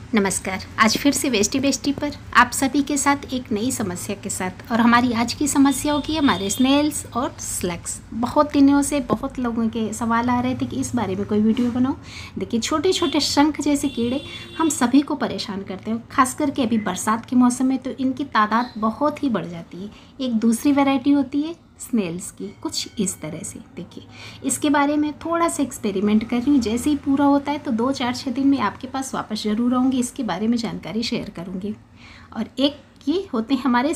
नमस्कार। आज फिर से वेस्टी बेस्टी पर आप सभी के साथ एक नई समस्या के साथ। और हमारी आज की समस्या होगी हमारे स्नेल्स और स्लग्स। बहुत दिनों से बहुत लोगों के सवाल आ रहे थे कि इस बारे में कोई वीडियो बनाओ। देखिए, छोटे छोटे शंख जैसे कीड़े हम सभी को परेशान करते हैं। खास करके अभी बरसात के मौसम में तो इनकी तादाद बहुत ही बढ़ जाती है। एक दूसरी वैरायटी होती है स्नेल्स की, कुछ इस तरह से। देखिए, इसके बारे में थोड़ा सा एक्सपेरिमेंट कर रही हूँ। जैसे ही पूरा होता है तो 2-4-6 दिन में आपके पास वापस ज़रूर आऊँगी, इसके बारे में जानकारी शेयर करूँगी। और एक ये होते हैं हमारे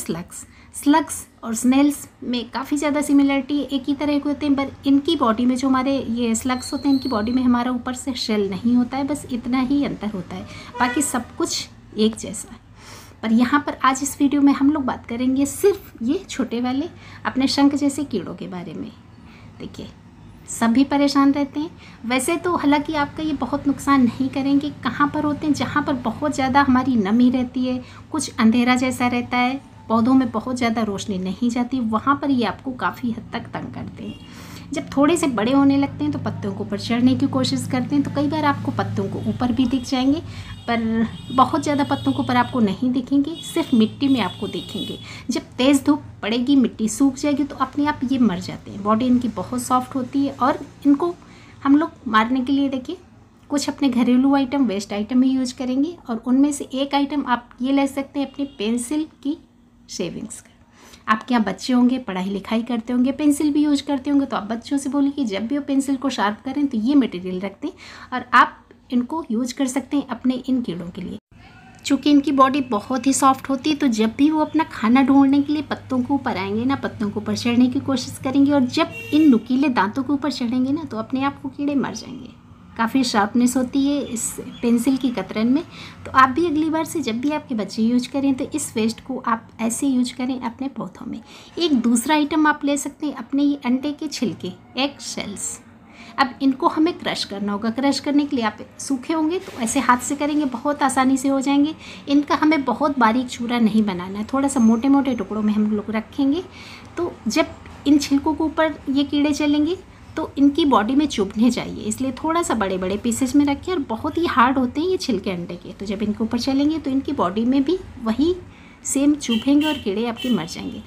स्लग्स और स्नेल्स में काफ़ी ज़्यादा सिमिलरिटी एक ही तरह के होते हैं, पर इनकी बॉडी में जो हमारे ये स्लग्स होते हैं इनकी बॉडी में हमारा ऊपर से शेल नहीं होता है, बस इतना ही अंतर होता है, बाकी सब कुछ एक जैसा है। पर यहाँ पर आज इस वीडियो में हम लोग बात करेंगे सिर्फ ये छोटे वाले अपने शंख जैसे कीड़ों के बारे में। देखिए, सभी परेशान रहते हैं। वैसे तो हालांकि आपका ये बहुत नुकसान नहीं करेंगे। कहाँ पर होते हैं? जहाँ पर बहुत ज़्यादा हमारी नमी रहती है, कुछ अंधेरा जैसा रहता है, पौधों में बहुत ज़्यादा रोशनी नहीं जाती, वहाँ पर ये आपको काफ़ी हद तक तंग करते हैं। जब थोड़े से बड़े होने लगते हैं तो पत्तों के ऊपर चढ़ने की कोशिश करते हैं, तो कई बार आपको पत्तों को ऊपर भी दिख जाएंगे, पर बहुत ज़्यादा पत्तों के ऊपर आपको नहीं दिखेंगे, सिर्फ मिट्टी में आपको दिखेंगे। जब तेज़ धूप पड़ेगी, मिट्टी सूख जाएगी, तो अपने आप ये मर जाते हैं। बॉडी इनकी बहुत सॉफ्ट होती है और इनको हम लोग मारने के लिए देखिए कुछ अपने घरेलू आइटम, वेस्ट आइटम ही यूज करेंगे। और उनमें से एक आइटम आप ये ले सकते हैं अपनी पेंसिल की शेविंग्स का। आपके यहाँ बच्चे होंगे, पढ़ाई लिखाई करते होंगे, पेंसिल भी यूज करते होंगे, तो आप बच्चों से बोलिए कि जब भी वो पेंसिल को शार्प करें तो ये मटेरियल रखते हैं और आप इनको यूज कर सकते हैं अपने इन कीड़ों के लिए। चूँकि इनकी बॉडी बहुत ही सॉफ्ट होती है, तो जब भी वो अपना खाना ढूंढने के लिए पत्तों के ऊपर आएंगे ना, पत्तों के ऊपर चढ़ने की कोशिश करेंगे, और जब इन नुकीले दांतों के ऊपर चढ़ेंगे ना, तो अपने आप को कीड़े मर जाएंगे। काफ़ी शार्पनेस होती है इस पेंसिल की कतरन में। तो आप भी अगली बार से जब भी आपके बच्चे यूज करें तो इस वेस्ट को आप ऐसे यूज करें अपने पौधों में। एक दूसरा आइटम आप ले सकते हैं अपने ये अंडे के छिलके, एग शेल्स। अब इनको हमें क्रश करना होगा। क्रश करने के लिए आप सूखे होंगे तो ऐसे हाथ से करेंगे, बहुत आसानी से हो जाएंगे। इनका हमें बहुत बारीक चूरा नहीं बनाना है, थोड़ा सा मोटे मोटे टुकड़ों में हम लोग रखेंगे। तो जब इन छिलकों के ऊपर ये कीड़े चलेंगे तो इनकी बॉडी में चुभने चाहिए, इसलिए थोड़ा सा बड़े बड़े पीसेज में रखें। और बहुत ही हार्ड होते हैं ये छिलके अंडे के, तो जब इनके ऊपर चलेंगे तो इनकी बॉडी में भी वही सेम चुभेंगे और कीड़े आपके मर जाएंगे।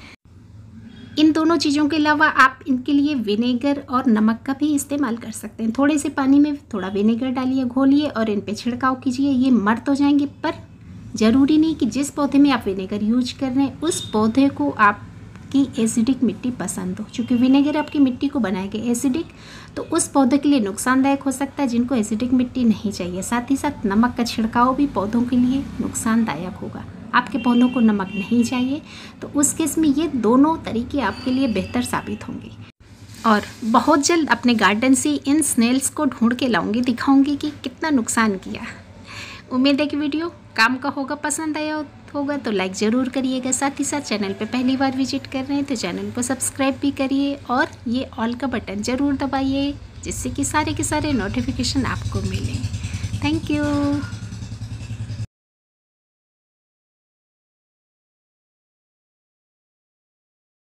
इन दोनों चीज़ों के अलावा आप इनके लिए विनेगर और नमक का भी इस्तेमाल कर सकते हैं। थोड़े से पानी में थोड़ा विनेगर डालिए, घोलिए और इन पे छिड़काव कीजिए। ये मर तो जाएंगे, पर ज़रूरी नहीं कि जिस पौधे में आप विनेगर यूज कर रहे हैं उस पौधे को आपकी एसिडिक मिट्टी पसंद हो। क्योंकि विनेगर आपकी मिट्टी को बनाएगा एसिडिक, तो उस पौधे के लिए नुकसानदायक हो सकता है जिनको एसिडिक मिट्टी नहीं चाहिए। साथ ही साथ नमक का छिड़काव भी पौधों के लिए नुकसानदायक होगा। आपके पौधों को नमक नहीं चाहिए, तो उस केस में ये दोनों तरीके आपके लिए बेहतर साबित होंगे। और बहुत जल्द अपने गार्डन से इन स्नेल्स को ढूंढ के लाऊंगी, दिखाऊंगी कि कितना नुकसान किया। उम्मीद है कि वीडियो काम का होगा, पसंद आया होगा तो लाइक ज़रूर करिएगा। साथ ही साथ चैनल पे पहली बार विजिट कर रहे हैं तो चैनल को सब्सक्राइब भी करिए और ये ऑल का बटन ज़रूर दबाइए, जिससे कि सारे के सारे नोटिफिकेशन आपको मिलें। Thank you.